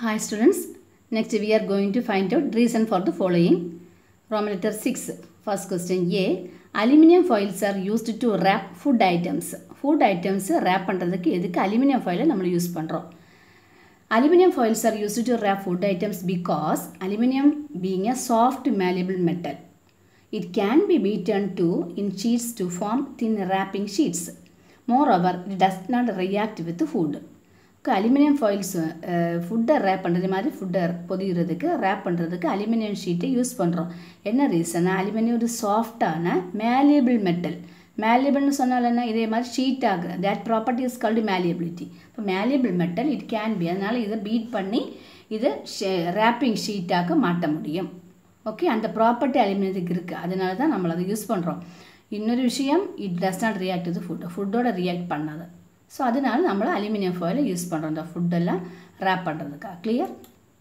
Hi students, next we are going to find out reason for the following. Roman letter 6, first question A. Aluminium foils are used to wrap food items. Food items wrap பண்றதுக்கு எதுக்கு aluminium foil நம்ம use பண்றோம். Aluminium foils are used to wrap food items because aluminium being a soft malleable metal. It can be beaten in sheets to form thin wrapping sheets. Moreover, it does not react with food. Aluminium foils ஃபுட்டை wrap பண்ணுறது மாதிரி ஃபுட்டை பொதிகிறதுக்கு wrap பண்ணுறதுக்கு aluminium ஷீட்டை use பண்ணுறோம். என்ன ரீசன்னா aluminium ஒரு சாஃப்டான மேலியபிள் மெட்டல். மேலியபிள்னு சொன்னால் என்ன, இதே மாதிரி ஷீட் ஆகுது. That property is called malleability. இப்போ malleable metal it can be, அதனால் இதை பீட் பண்ணி இதை ரேப்பிங் ஷீட்டாக மாட்ட முடியும். ஓகே, அந்த ப்ராப்பர்ட்டி அலுமினியத்துக்கு இருக்குது, அதனால தான் நம்மளை அதை யூஸ் பண்ணுறோம். இன்னொரு விஷயம், it does not react to ஃபுட்டோட ரியாக்ட் பண்ணாது. ஸோ அதனால நம்ம அலுமினியம் ஃபாயிலை யூஸ் பண்ணுறோம் இந்த ஃபுட்டெல்லாம் ரேப் பண்ணுறதுக்காக. Clear?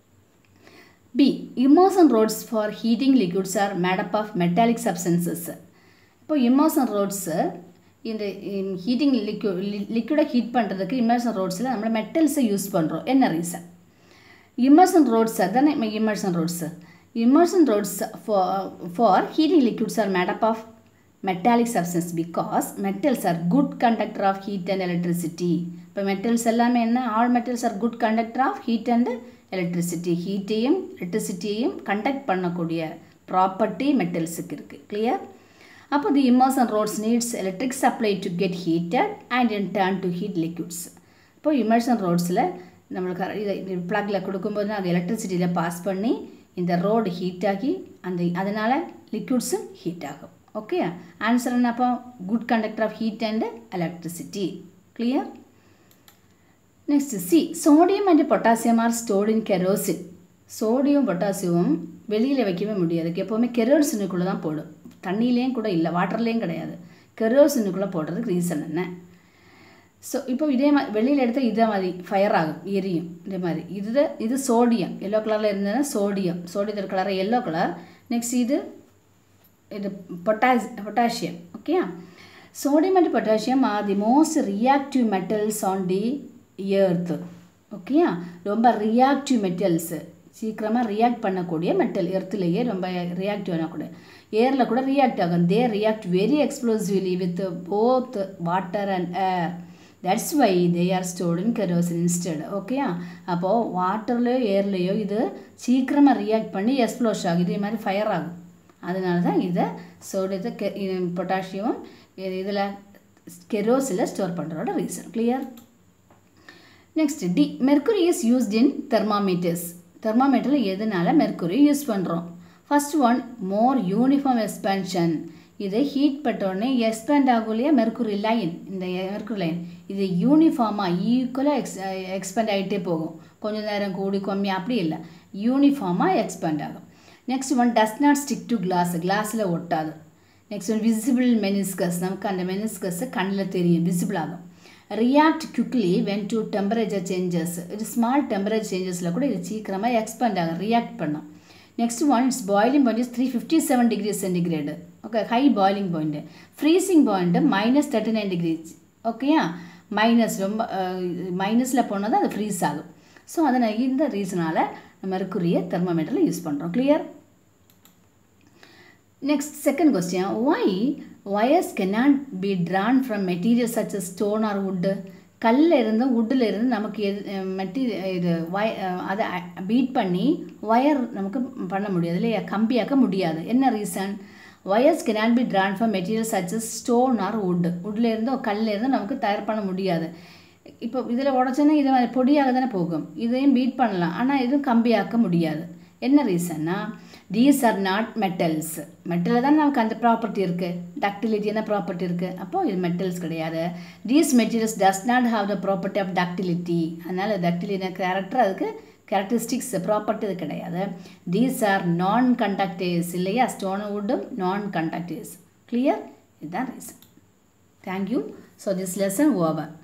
B. Immersion rods for heating liquids are made up of metallic substances. இப்போ இமர்ஷன் ரோட்ஸு இந்த ஹீட்டிங் லிக்விடை ஹீட் பண்ணுறதுக்கு இமர்ஷன் ரோட்ஸில் நம்ம மெட்டல்ஸை யூஸ் பண்ணுறோம். என்ன ரீசன்? இமர்ஷன் ரோட்ஸ் தானே immersion rods. Immersion rods for heating liquids are made up of metallic substance because metals are good conductor of heat and electricity. இப்போ metals எல்லாமே என்ன, all metals are good conductor of heat and electricity. ஹீட்டையும் எலக்ட்ரிசிட்டியையும் conduct பண்ணக்கூடிய property மெட்டல்ஸுக்கு இருக்குது. Clear? அப்போ the immersion rods needs electric supply to get heated and in turn to heat liquids. இப்போ இமர்ஷன் ரோட்ஸில் நம்மளுக்கு இதை ப்ளக்கில் கொடுக்கும்போது அது எலக்ட்ரிசிட்டியில் பாஸ் பண்ணி இந்த ரோடு ஹீட் ஆகி அதனால் லிக்விட்ஸும் ஹீட் ஆகும். ஓகே, ஆன்சர் என்ன? அப்போ good conductor of heat and electricity. Clear? Next C. Sodium and potassium are stored in kerosene. Sodium பொட்டாசியமும் வெளியில் வைக்கவே முடியாது, எப்போவுமே கெரோசினுக்குள்ளே தான் போடும். தண்ணியிலையும் கூட இல்லை, வாட்டர்லேயும் கிடையாது, கெரோசினுக்குள்ளே போடுறதுக்கு ரீசன் என்ன? ஸோ இப்போ இதே மாதிரி வெளியில் எடுத்தால் இதே மாதிரி ஃபயர் ஆகும், எரியும். இதே மாதிரி இது சோடியம், எல்லோ கலரில் இருந்ததுன்னா சோடியத்தோட கலர் எல்லோ கலர். நெக்ஸ்ட் இது potassium. Okay, sodium and potassium are the most reactive metals on the earth. Okay, ரொம்ப reactive metals, சீக்கிரமாக ரியாக்ட் பண்ணக்கூடிய மெட்டல். எர்த்துலேயே ரொம்ப ரியாக்டிவ் ஆகக்கூடிய, ஏரில் கூட ரியாக்ட் ஆகும். They react very explosively with both water and air. That's why they are stored in kerosene instead. ஓகேயா, அப்போது வாட்டர்லேயோ ஏர்லேயோ இது சீக்கிரமாக ரியாக்ட் பண்ணி எக்ஸ்ப்ளோஸ் ஆகும், இதே மாதிரி ஃபயர் ஆகும். அதனால தான் இதை சோடியத்தை பொட்டாசியம் இதில் கெரோசில் ஸ்டோர் பண்ணுறோட reason. Clear? Next D. Mercury is used in thermometers. தெர்மாமீட்டரில் எதனால மெர்க்குரி யூஸ் பண்ணுறோம்? First one, more uniform expansion. இதை ஹீட் பட்டோடனே எக்ஸ்பேண்ட் ஆகும் இல்லையா மெர்க்குரி லைன். இந்த மெர்க்குரி லைன் இது யூனிஃபார்மாக ஈக்குவலாக எக்ஸ்பேண்ட் ஆகிட்டே போகும். கொஞ்சம் நேரம் கூடி கம்மி அப்படி இல்லை, யூனிஃபார்மாக எக்ஸ்பேண்ட் ஆகும். Next one, does not stick to glass. கிளாஸில் ஒட்டாது. Next one, visible meniscus. நமக்கு அந்த மெனிஸ்கஸ் கண்ணில் தெரியும், விசிபிள் ஆகும். React quickly when to temperature changes. இது ஸ்மால் டெம்பரேச்சர் சேஞ்சஸில் கூட இது சீக்கிரமாக எக்ஸ்பேண்ட் ஆகும், ரியாக்ட் பண்ணும். Next one, it's boiling point is 357 degree centigrade. Okay, high boiling point. Freezing point -39 degrees. ஓகேயா, மைனஸ் ரொம்ப மைனஸில் போனால் தான் அது ஃப்ரீஸ் ஆகும். ஸோ அதனால் இந்த ரீசனால் மெர்க்குரியை தெர்மோமீட்டரில் யூஸ் பண்ணுறோம். Clear? Next second question, why wires cannot be drawn from materials such as stone or wood. கல்லில் இருந்து வுட்டில் இருந்து நமக்கு இது அதை பீட் பண்ணி ஒயர் நமக்கு பண்ண முடியாது இல்லையா, கம்பியாக்க முடியாது. என்ன reason? Wires cannot be drawn from materials such as stone or wood. வுட்டில் இருந்து கல்லில் இருந்து நமக்கு தயார் பண்ண முடியாது. இப்போ இதில் உடச்சோன்னா இதை பொடியாக தானே போகும், இதையும் பீட் பண்ணலாம், ஆனால் இதுவும் கம்பியாக்க முடியாது. என்ன ரீசன்னா, தீஸ் ஆர் நாட் மெட்டல்ஸ். மெட்டலில் தான் நமக்கு அந்த ப்ராப்பர்ட்டி இருக்குது, டக்டிலிட்டியான ப்ராப்பர்ட்டி இருக்குது. அப்போது இது மெட்டல்ஸ் கிடையாது. These materials does not have the property of ductility. அதனால் டக்டிலிட்டியான கேரக்டர், அதுக்கு கேரக்டரிஸ்டிக்ஸ் ப்ராப்பர்ட்டி இது கிடையாது. தீஸ் ஆர் நான் கண்டக்டர்ஸ் இல்லையா, ஸ்டோன் வுட்டும் நான் கண்டக்டர்ஸ். கிளியர்? இதுதான் reason. Thank you. So this lesson over.